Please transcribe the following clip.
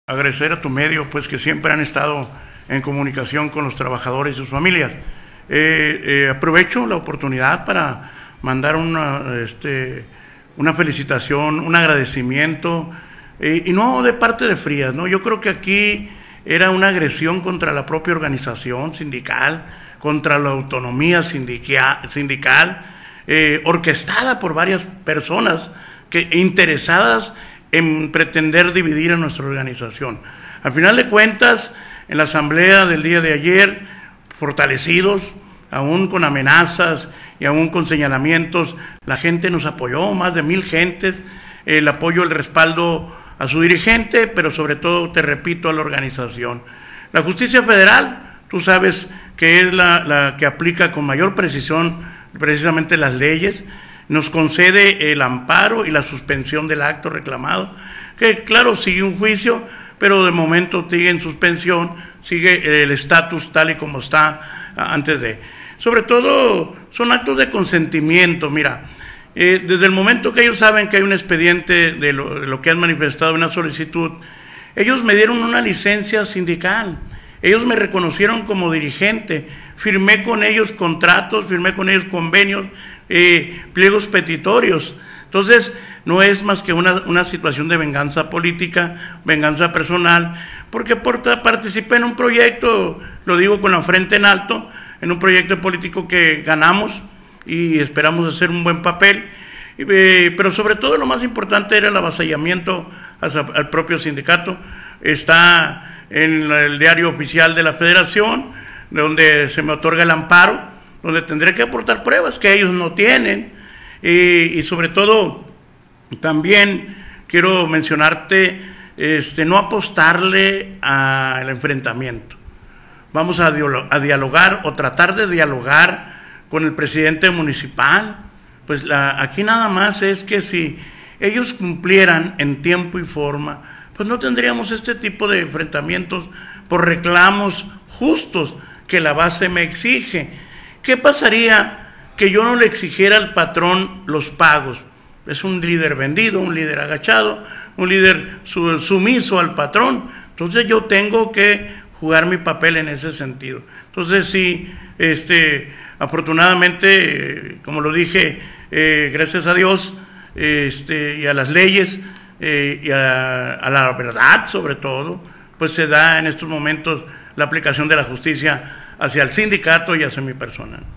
Agradecer a tu medio, pues, que siempre han estado en comunicación con los trabajadores y sus familias. Aprovecho la oportunidad para mandar una felicitación, un agradecimiento, y no de parte de Frías, ¿no? Yo creo que aquí era una agresión contra la propia organización sindical, contra la autonomía sindical, orquestada por varias personas interesadas en pretender dividir a nuestra organización. Al final de cuentas, en la asamblea del día de ayer, fortalecidos, aún con amenazas y aún con señalamientos, la gente nos apoyó, más de 1000 gentes, el apoyo, el respaldo a su dirigente, pero sobre todo, te repito, a la organización. La justicia federal, tú sabes que es la que aplica con mayor precisión precisamente las leyes, nos concede el amparo y la suspensión del acto reclamado, que claro, sigue un juicio, pero de momento sigue en suspensión, sigue el estatus tal y como está antes de. Sobre todo, son actos de consentimiento. Mira, desde el momento que ellos saben que hay un expediente de lo que han manifestado, una solicitud, ellos me dieron una licencia sindical, ellos me reconocieron como dirigente, firmé con ellos contratos, firmé con ellos convenios, pliegos petitorios. Entonces, no es más que una situación de venganza política, venganza personal, porque participé en un proyecto, lo digo con la frente en alto, en un proyecto político que ganamos y esperamos hacer un buen papel, pero sobre todo lo más importante era el avasallamiento al propio sindicato. Está en el diario oficial de la Federación, donde se me otorga el amparo, donde tendré que aportar pruebas que ellos no tienen, y sobre todo también quiero mencionarte, no apostarle al enfrentamiento. Vamos a dialogar o tratar de dialogar con el presidente municipal. Pues aquí nada más es que si ellos cumplieran en tiempo y forma, pues no tendríamos este tipo de enfrentamientos por reclamos justos que la base me exige. ¿Qué pasaría que yo no le exigiera al patrón los pagos? Es un líder vendido, un líder agachado, un líder sumiso al patrón. Entonces yo tengo que jugar mi papel en ese sentido. Entonces sí, afortunadamente, como lo dije, gracias a Dios y a las leyes y a la verdad sobre todo, pues se da en estos momentos la aplicación de la justicia hacia el sindicato y hacia mi persona.